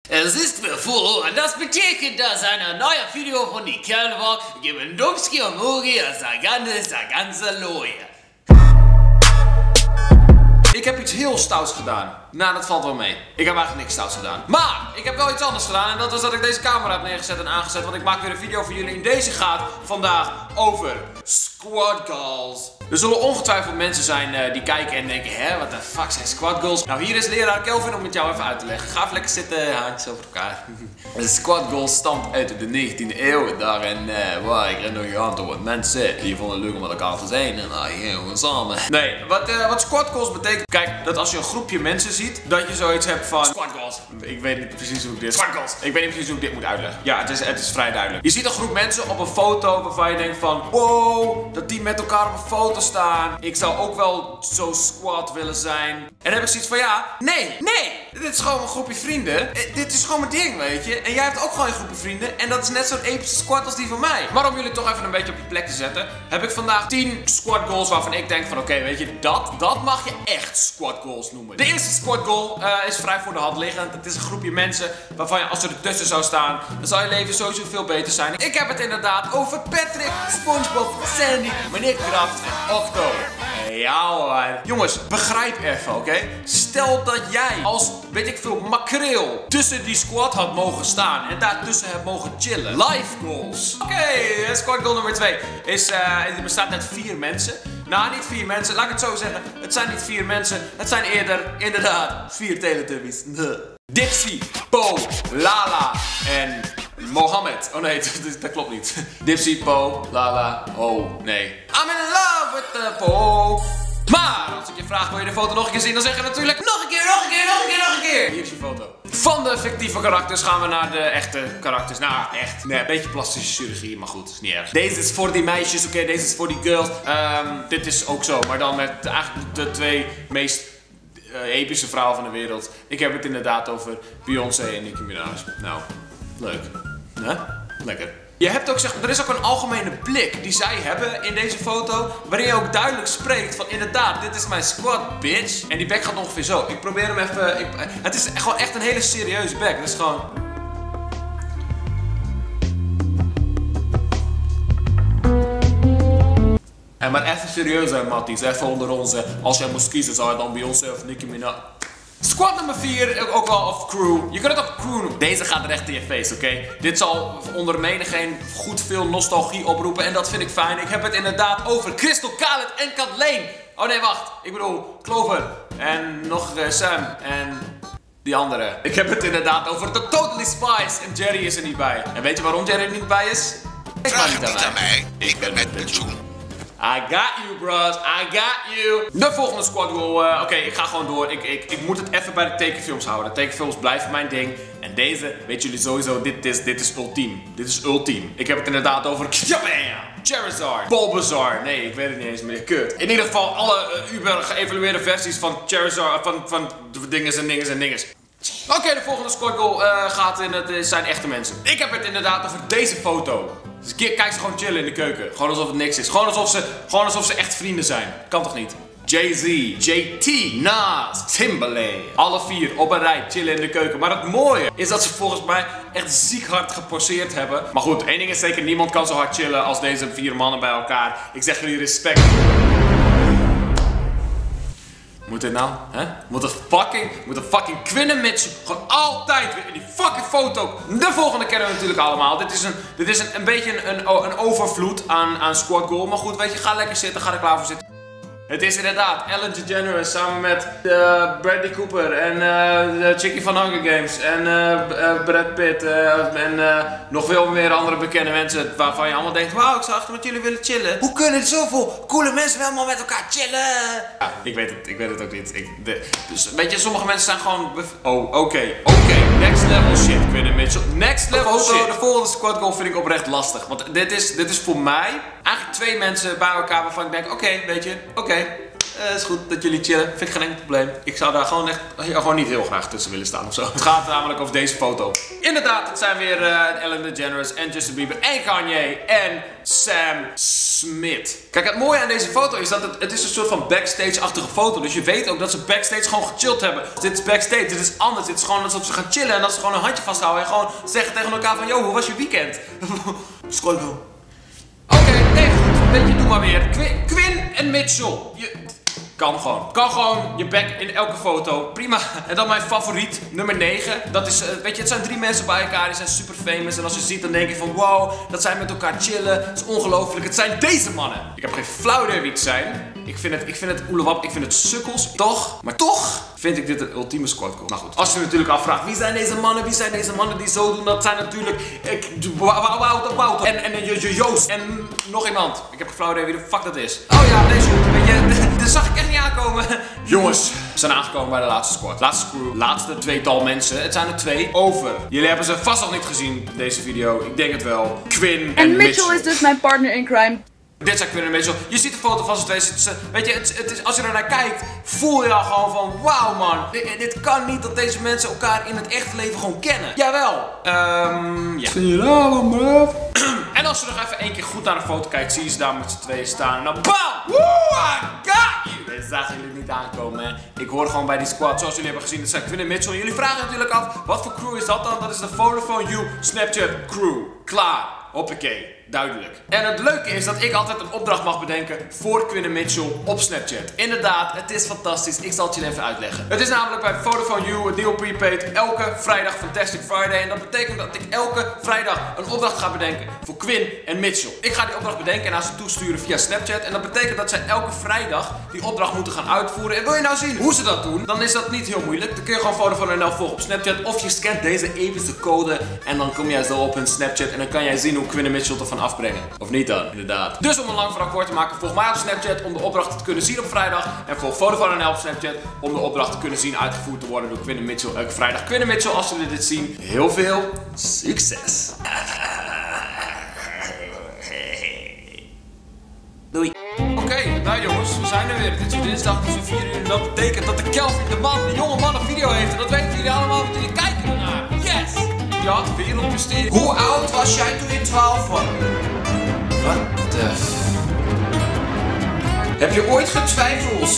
Es ist mir vor, und das betekent dass een nieuwe video van die Kerlwalk geben Dumski und Mugi als ganze looie. Ik heb iets heel stouts gedaan. Nou, dat valt wel mee. Ik heb eigenlijk niks stouts gedaan. Maar ik heb wel iets anders gedaan. En dat was dat ik deze camera heb neergezet en aangezet. Want ik maak weer een video voor jullie. En deze gaat vandaag over squad goals. Er zullen ongetwijfeld mensen zijn die kijken en denken: hè, wat de fuck zijn squad goals? Nou, hier is leraar Kelvin om het jou even uit te leggen. Ga even lekker zitten, handjes over elkaar. Een squad goal stamt uit de 19e eeuw. Daarin waar ik nog een aantal mensen die vonden het leuk om met elkaar te zijn. En gingen we samen. Nee, wat squad goals betekent. Kijk, dat als je een groepje mensen ziet, dat je zoiets hebt van squad goals. Ik weet niet precies hoe ik dit. Squad goals. Ik weet niet precies hoe ik dit moet uitleggen. Ja, het is vrij duidelijk. Je ziet een groep mensen op een foto waarvan je denkt van: wow, dat die met elkaar op een foto staan. Ik zou ook wel zo squad willen zijn. En dan heb ik zoiets van: ja, nee. Dit is gewoon een groepje vrienden. Dit is gewoon mijn ding, weet je. En jij hebt ook gewoon een groepje vrienden. En dat is net zo'n epische squad als die van mij. Maar om jullie toch even een beetje op je plek te zetten, heb ik vandaag 10 squad goals waarvan ik denk van: oké, weet je, dat mag je echt squad goals noemen. De eerste squad goal is vrij voor de hand liggend. Het is een groepje mensen waarvan je, als er tussen zou staan, dan zou je leven sowieso veel beter zijn. Ik heb het inderdaad over Patrick, SpongeBob, Sandy, meneer Kraft en Octo. Ja hoor. Jongens, begrijp even, oké? Stel dat jij als, weet ik veel, makreel tussen die squad had mogen staan en daartussen hebt mogen chillen. Life goals. Oké, squad goal nummer 2 is, het bestaat uit 4 mensen. Nou, niet 4 mensen, laat ik het zo zeggen. Het zijn niet 4 mensen, het zijn eerder, inderdaad, 4 Teletubbies. Dipsy, Po, Lala en Mohammed. Oh nee, dat klopt niet. Dipsy, Po, Lala, oh nee. I'm in love with the Po. Maar als ik je vraag: wil je de foto nog een keer zien? Dan zeg je natuurlijk nog een keer. Hier is je foto. Van de fictieve karakters gaan we naar de echte karakters. Nou, echt. Nee, een beetje plastische chirurgie, maar goed, is niet erg. Deze is voor die meisjes, oké, deze is voor die girls. Dit is ook zo, maar dan met eigenlijk de 2 meest epische vrouwen van de wereld. Ik heb het inderdaad over Beyoncé en Nicki Minaj. Nou, leuk. Huh? Lekker. Je hebt ook, er is ook een algemene blik die zij hebben in deze foto, waarin je ook duidelijk spreekt van: inderdaad, dit is mijn squad, bitch. En die bek gaat ongeveer zo. Ik probeer hem even. Het is gewoon echt een hele serieuze bek. Het is gewoon. En maar even serieus hè, Matties, even onder ons. Als jij moest kiezen, zou je dan Beyoncé of Nicki Minaj? Squad nummer 4, ook wel of crew. Je kunt het ook crew noemen. Deze gaat recht in je face, oké? Dit zal onder menigeen goed veel nostalgie oproepen en dat vind ik fijn. Ik heb het inderdaad over Crystal, Khaled en Kathleen. Oh nee, wacht. Ik bedoel Clover. En nog Sam. En die andere. Ik heb het inderdaad over The Totally Spies. En Jerry is er niet bij. En weet je waarom Jerry er niet bij is? Vraag het niet aan mij. Ik ben met pensioen. I got you, bros. I got you. De volgende squad goal. Oké, ik ga gewoon door. Ik moet het even bij de tekenfilms houden. De tekenfilms blijven mijn ding. En deze, weten jullie sowieso, dit is ultiem. Dit is ultiem. Ik heb het inderdaad over Charizard, Bulbasaur. Nee, ik weet het niet eens meer. Kut. In ieder geval alle uber geëvalueerde versies van Charizard, van dinges en dinges. Oké, de volgende squad goal gaat in het zijn echte mensen. Ik heb het inderdaad over deze foto. Dus kijk ze gewoon chillen in de keuken. Gewoon alsof het niks is. Gewoon alsof ze echt vrienden zijn. Kan toch niet? Jay-Z, JT, Nas, Timbaland. Alle 4 op een rij chillen in de keuken. Maar het mooie is dat ze volgens mij echt ziek hard geposeerd hebben. Maar goed, één ding is zeker: niemand kan zo hard chillen als deze 4 mannen bij elkaar. Ik zeg jullie respect. Moet dit nou? Hè? Moet een fucking Quinn Mitchell gewoon altijd weer in die fucking foto. De volgende kennen we natuurlijk allemaal. Dit is een beetje een overvloed aan squad goal. Maar goed, weet je, ga lekker zitten, ga er klaar voor zitten. Het is inderdaad Ellen DeGeneres samen met Bradley Cooper en Chickie van Hunger Games en Brad Pitt en nog veel meer andere bekende mensen waarvan je allemaal denkt: wauw, ik zou echt met jullie willen chillen. Hoe kunnen zoveel coole mensen wel maar met elkaar chillen? Ja, ik weet het ook niet. Dus weet je, sommige mensen zijn gewoon... Oké, next level shit, Quinn Mitchell. Next level shit. De volgende squad goal vind ik oprecht lastig, want dit is voor mij eigenlijk 2 mensen bij elkaar waarvan ik denk: oké, weet je, is goed dat jullie chillen. Vind ik geen enkel probleem. Ik zou daar gewoon echt gewoon niet heel graag tussen willen staan of zo. Het gaat namelijk over deze foto. Inderdaad, het zijn weer Ellen DeGeneres en Justin Bieber en Kanye en Sam Smith. Kijk, het mooie aan deze foto is dat het is een soort van backstage-achtige foto. Dus je weet ook dat ze backstage gewoon gechilled hebben. Dit is backstage, dit is anders. Dit is gewoon alsof ze gaan chillen en dat ze gewoon een handje vasthouden. En gewoon zeggen tegen elkaar van, yo, hoe was je weekend? Skolko. Oké, nee, goed. Weet je, doe maar weer. Quinn en Mitchell. Kan gewoon je bek in elke foto. Prima. En dan mijn favoriet, nummer 9. Dat is, weet je, het zijn 3 mensen bij elkaar. Die zijn super famous. En als je ziet, dan denk je van wow, dat zij met elkaar chillen. Dat is ongelooflijk. Het zijn deze mannen. Ik heb geen flauw idee wie het zijn. Ik vind het oelewap. Ik vind het sukkels. Toch? Maar toch vind ik dit een ultieme squad goal. Nou goed. Als je natuurlijk afvraagt, wie zijn deze mannen? Wie zijn deze mannen die zo doen? Dat zijn natuurlijk Wouter en Joost. En nog iemand. Ik heb geen flauw idee wie de fuck dat is. Oh ja, deze goed. Weet je, dit zag ik echt niet aankomen. Jongens, we zijn aangekomen bij de laatste squad. Laatste crew. Laatste 2-tal mensen. Het zijn er 2 over. Jullie hebben ze vast nog niet gezien, deze video. Ik denk het wel. Quinn en Mitchell is dus mijn partner in crime. Dit zijn Quinn en Mitchell. Je ziet de foto van z'n twee. Weet je, het is, als je er naar kijkt, voel je al gewoon van wauw man. Dit kan niet dat deze mensen elkaar in het echte leven gewoon kennen. Jawel. Ja. En als je nog even 1 keer goed naar de foto kijkt, zie je ze daar met z'n tweeën staan. En dan BAM! Woo! I got you! Deze zagen jullie niet aankomen, hè. Ik hoor gewoon bij die squad, zoals jullie hebben gezien, dat zijn Quinn en Mitchell. Jullie vragen natuurlijk af, wat voor crew is dat dan? Dat is de Vodafone You Snapchat crew. Klaar. Hoppakee. Duidelijk. En het leuke is dat ik altijd een opdracht mag bedenken voor Quinn en Mitchell op Snapchat. Inderdaad, het is fantastisch. Ik zal het je even uitleggen. Het is namelijk bij Vodafone You, het nieuwe prepaid, elke vrijdag Fantastic Friday. En dat betekent dat ik elke vrijdag een opdracht ga bedenken voor Quinn en Mitchell. Ik ga die opdracht bedenken en naar ze toesturen via Snapchat. En dat betekent dat zij elke vrijdag die opdracht moeten gaan uitvoeren. En wil je nou zien hoe ze dat doen? Dan is dat niet heel moeilijk. Dan kun je gewoon Vodafone NL volgen op Snapchat. Of je scant deze epische code en dan kom jij zo op hun Snapchat. En dan kan jij zien hoe Quinn en Mitchell ervan afbrengen. Of niet dan, inderdaad. Dus om een lang verhaal kort te maken, volg mij op Snapchat om de opdrachten te kunnen zien op vrijdag. En volg Vodafone NL op Snapchat om de opdrachten te kunnen zien uitgevoerd te worden door Quinn en Mitchell elke vrijdag. Quinn en Mitchell, als jullie dit zien, heel veel succes. Doei. Oké, nou jongens, we zijn er weer. Het is dinsdag, het is weer 4 uur. En dat betekent dat de Kelvin, de jonge man, een video heeft. En dat weten jullie allemaal, want jullie kijken ernaar. Yes! Ja, wereldmysterie. Hoe oud was jij toen je 12 was? Wat de f... Heb je ooit getwijfeld